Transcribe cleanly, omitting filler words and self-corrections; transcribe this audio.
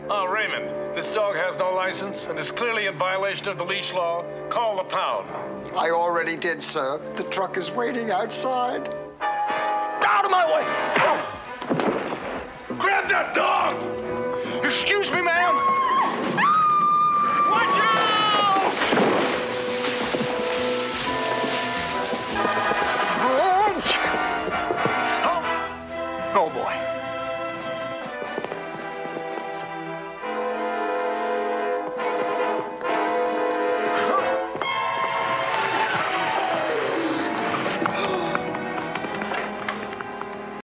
Raymond, this dog has no license and is clearly in violation of the leash law. Call the pound. I already did, sir. The truck is waiting outside. Out of my way! Grab that dog! Excuse me, ma'am.